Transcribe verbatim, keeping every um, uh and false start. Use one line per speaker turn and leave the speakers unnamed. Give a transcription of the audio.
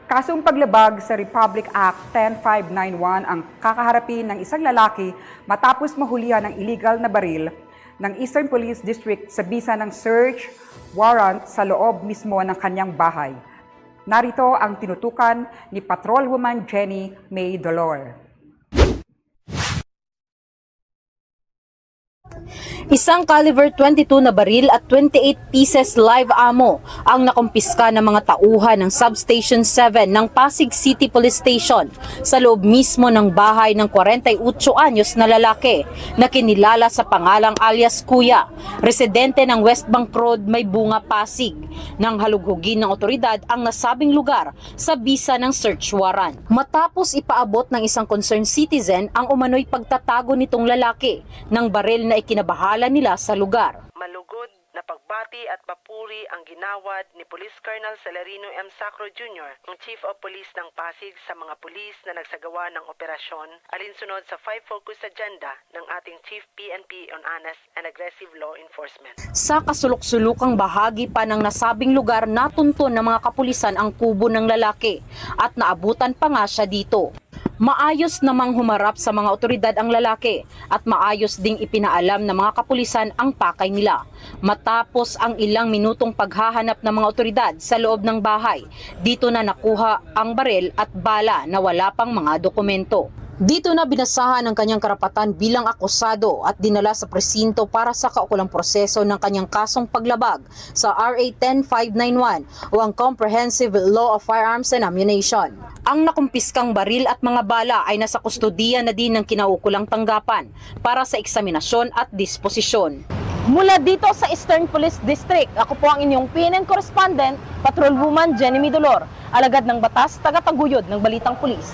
Kasong paglabag sa Republic Act ten five ninety-one ang kakaharapin ng isang lalaki matapos mahulihan ng illegal na baril ng Eastern Police District sa bisa ng search warrant sa loob mismo ng kanyang bahay. Narito ang tinutukan ni Patrolwoman Jenny May Dolor.
Isang caliber twenty-two na baril at twenty-eight pieces live ammo ang nakumpiska ng mga tauhan ng Substation seven ng Pasig City Police Station sa loob mismo ng bahay ng forty-eight anyos na lalaki na kinilala sa pangalang alias Kuya, residente ng West Bank Road, May Bunga, Pasig, nang halughugin ng otoridad ang nasabing lugar sa bisa ng search warrant. Matapos ipaabot ng isang concerned citizen ang umano'y pagtatago nitong lalaki ng baril na ikinabahala nila sa lugar.
Malugod na pagbati at papuri ang ginawad ni Police Colonel Celerino M. Sacro Junior, ang Chief of Police ng Pasig, sa mga pulis na nagsagawa ng operasyon alinsunod sa five focus agenda ng ating Chief P N P on honest and aggressive law enforcement.
Sa kasulok-sulukang bahagi pa ng nasabing lugar, natuntun ng mga kapulisan ang kubo ng lalaki at naabutan pa nga siya dito. Maayos namang humarap sa mga otoridad ang lalaki at maayos ding ipinaalam ng mga kapulisan ang pakay nila. Matapos ang ilang minutong paghahanap ng mga otoridad sa loob ng bahay, dito na nakuha ang baril at bala na wala pang mga dokumento. Dito na binasahan ang kanyang karapatan bilang akusado at dinala sa presinto para sa kaukulang proseso ng kanyang kasong paglabag sa R A ten five ninety-one o ang Comprehensive Law of Firearms and Ammunition. Ang nakumpiskang baril at mga bala ay nasa kustodiya na din ng kinaukulang tanggapan para sa eksaminasyon at disposisyon. Mula dito sa Eastern Police District, ako po ang inyong P N N correspondent, Patrolwoman Jenny May Dolor, alagad ng batas, taga-taguyod ng Balitang Pulis.